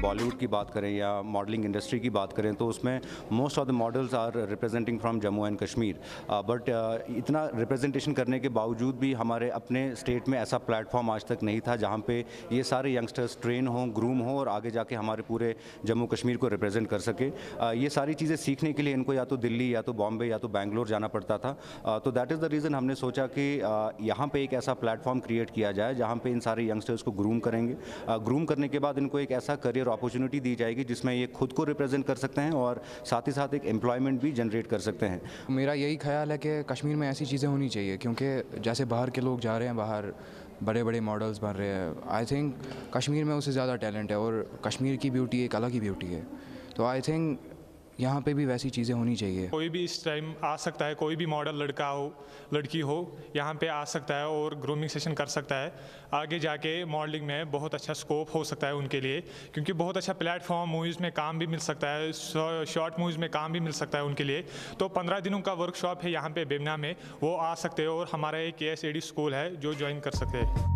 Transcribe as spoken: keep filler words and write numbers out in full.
बॉलीवुड की बात करें या मॉडलिंग इंडस्ट्री की बात करें तो उसमें most of the models are representing from Jammu and Kashmir, but इतना रिप्रेजेंटेशन करने के बावजूद भी हमारे अपने स्टेट में ऐसा प्लेटफॉर्म आज तक नहीं था जहाँ पे ये सारे यंगस्टर्स ट्रेन हों, ग्रूम हों और आगे जाके हमारे पूरे जम्मू कश्मीर को रिप्रेजेंट कर सके। uh, ये सारी चीज़ें सीखने के लिए इनको या तो दिल्ली या तो बॉम्बे या तो बैंगलोर जाना पड़ता था। uh, तो दैट इज़ द रीज़न हमने सोचा कि uh, यहाँ पे एक ऐसा प्लेटफॉर्म क्रिएट किया जाए जहाँ पे इन सारे यंगस्टर्स को ग्रूम करेंगे। ग्रूम uh, करने के बाद इनको एक ऐसा करियर अपॉर्चुनिटी दी जाएगी जिसमें ये खुद को रिप्रेजेंट कर सकते हैं और साथ ही साथ एक एम्प्लॉयमेंट भी जनरेट कर सकते हैं। मेरा यही ख्याल है कि कश्मीर में ऐसी चीज़ें होनी चाहिए, क्योंकि जैसे बाहर के लोग जा रहे हैं, बाहर बड़े बड़े मॉडल्स बन रहे हैं, आई थिंक कश्मीर में उससे ज़्यादा टैलेंट है और कश्मीर की ब्यूटी एक अलग ही ब्यूटी है। तो आई थिंक यहाँ पे भी वैसी चीज़ें होनी चाहिए। कोई भी इस टाइम आ सकता है, कोई भी मॉडल लड़का हो लड़की हो यहाँ पे आ सकता है और ग्रूमिंग सेशन कर सकता है। आगे जाके मॉडलिंग में बहुत अच्छा स्कोप हो सकता है उनके लिए, क्योंकि बहुत अच्छा प्लेटफॉर्म, मूवीज़ में काम भी मिल सकता है, शॉर्ट मूवीज़ में काम भी मिल सकता है उनके लिए। तो पंद्रह दिनों का वर्कशॉप है यहाँ पे बेमना में, वो आ सकते हैं और हमारा एक के एस ए डी स्कूल है जो ज्वाइन कर सकते हैं।